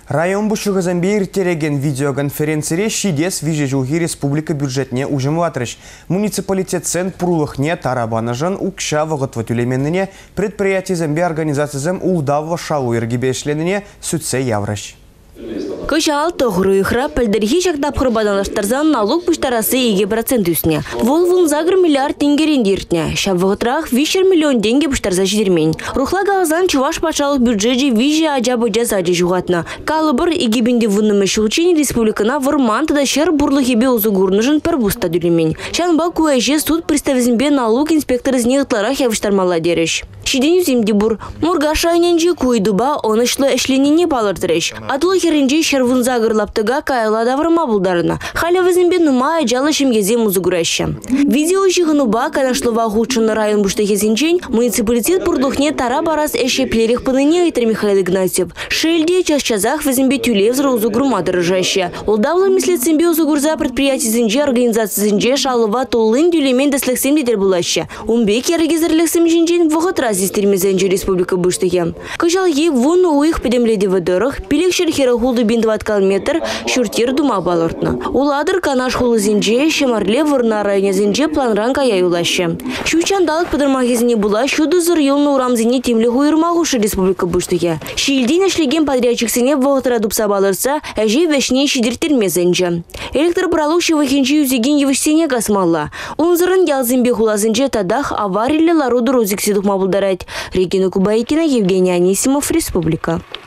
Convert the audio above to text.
Район бұшығызын бейір тереген видеоконференцире шидес виже жылғы республика бюджетне ұжымы атырыш. Муниципалитет сен пұрулықне тарабаны жын ұқша вғытвы түлеменіне предприятий зәмбе организацизм ұлдавы шалу ергебешленіне сүтсе яврыш. Кышал тоғырыйхра пәлдерхи жақтап құрбадалаштарзан налог пұштарасы 2% үсіне. Волвын загыр миллиард тенгерен дертіне. Шабвығытрақ 5 миллион тенге пұштарза жидермен. Рухла ғалазан чуваш пачалық бюджеті виже ажабы жазады жуғатына. Калыбыр егебінде вұнымы шылчен республикана вырмантыда шер бұрлығебе ұзы ғурнышын пір бұста дүлемен. Шанба куәже суд приставизмбе налог инспекторы знеғытларақ явыштармала дереш. Шиден үземді бұр. Мұргаша айненже куйдуба онышлы әшленіне балырдырыш. Атылы херінже шервун загырлаптыга кайла давырма булдарына. Халя візімбе нумай жалы шимгезе музыгураща. Видео жығынуба канашлыва ғучыны район бұштахезінчен муниципалитет бұрдухне тара барас әше плерих пыныне айтыр Михаил Игнатьев. Шельде час-чазах візімбе тюлевзры узыгрума дырыжаща. Олдавлы мислецімбе узыгурза предприятизінже организацизінже шалыва толын дюлемен дәсліксем дедер булаща. Умбек ярыгезірліксем жінжен вғыт разистермезенже республика бұштахе. Кыжалге вон уих педемледе вадырых, пилек шерхері хулды 20 километр шуртир дума балыртны. Уладыр канаш хулы зинже, шемарле вырна районе зинже планранка яюлаще. Шучандалық подырмагезіне була, шуды зыр елны урамзіне темлі хуйырмағушы республика бұштыге. Шиилден әшлеген подрядчиксіне вғытыра дупса балырса, әже вәшне шидірттермезінже. Электр бралуши вахенчи юзеген евішсене касмалла. Унзырын ялзинбе хулазынже тадах аварилі ларуды розиксидук мабылдарайд. Регина Кубайкина, Евгений Анисимов, Республика.